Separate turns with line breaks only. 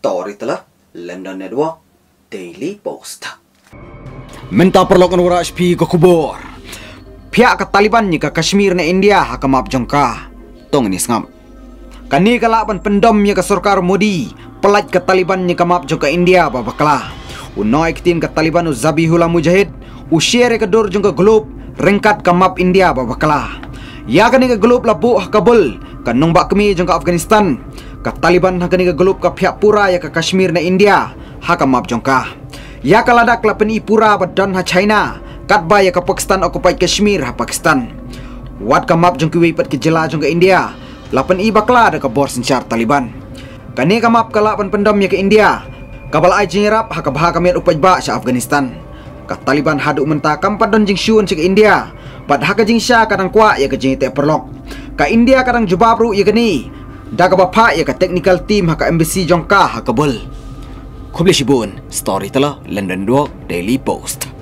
story telah London Network Daily Post.
Minta perlakuan wara HP ke kubur. Pihak ke Taliban ni ke Kashmir na India hakamap jongka. Tong ni sengam. Kani kalaban pendom ni ke Sarkar Modi. Pelat ke Taliban ni ke map jongka India babakla. Unoi kitin ke Taliban Zabihullah Mujahid. Ushare ke dur jongka globe. Rengkat ke map India babakla. Ya kani ke globe labu Kabul. Kanong bak kami jongka Afghanistan. Ke Taliban kani ke globe ke pihak pura ya ke Kashmir na India hakamap jongka. Ya kaladak la penipura badan ha China kat ba ya ke Pakistan occupied Kashmir ha Pakistan. Wat ka map jong ki pat ke jela jong ke India. La pen i bakla da ke bor sencar Taliban. Kani ka map kala pen pendom ya ke India. Kabal ai jingrap ha ka bah kamiat upaj ba sa Afghanistan. Ka Taliban hadu menta kampat don jing syun ke India. Pad ha ka jing sya kadang kwa ya ke jing te perlok. Ka India kadang jubabru ya ke ni. Da ka bapa ya ke technical team ha ka embassy jongka ha Kabul. Kubli Shibun, story telah London Network Daily Post.